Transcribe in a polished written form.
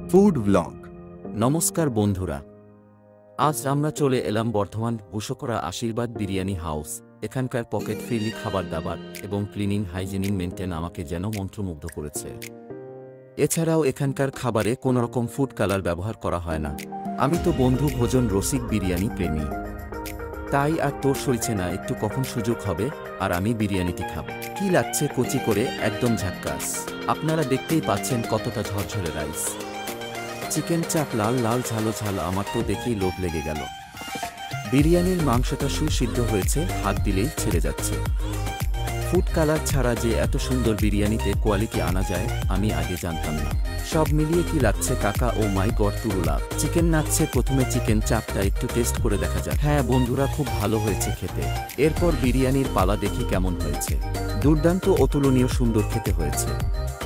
Food blog. নমস্কার বন্ধুরা, আজ আমরা চলে এলাম বর্ধমান বুশকরা আশীর্বাদ বিরিয়ানি হাউস। এখানকার পকেট ফ্রিলি খাবার দাবার এবং ক্লিনিং হাইজিনিং মেনটেন আমাকে যেন মন্ত্রমুগ্ধ করেছে। এছাড়াও এখানকার খাবারে কোনোরকম ফুড কালার ব্যবহার করা হয় না। আমি তো বন্ধু ভোজন রসিক বিরিয়ানি প্রেমী, তাই আর তোর সইছে না একটু কখন সুযোগ হবে আর আমি বিরিয়ানিটি খাবো। কি লাগছে কচি করে, একদম ঝাক্কাস। আপনারা দেখতেই পাচ্ছেন কতটা ঝরঝরে রাইস, চিকেন চাপ লাল লাল ঝালো ঝাল, আমার তো দেখেই লোভ লেগে গেল। বিরিয়ানির মাংসটা সুসিদ্ধ হয়েছে, হাত দিলেই ছেড়ে যাচ্ছে। ফুড কালার ছাড়া যে এত সুন্দর বিরিয়ানিতে কোয়ালিটি আনা যায় আমি আগে জানতাম না। সব মিলিয়ে কি লাগছে কাকা, ও মাই গড তুরুলা। চিকেন নাচছে, প্রথমে চিকেন চাপটা একটু টেস্ট করে দেখা যাক। হ্যাঁ বন্ধুরা, খুব ভালো হয়েছে খেতে। এরপর বিরিয়ানির পালা দেখি কেমন হয়েছে। দুর্দান্ত, অতুলনীয় সুন্দর খেতে হয়েছে।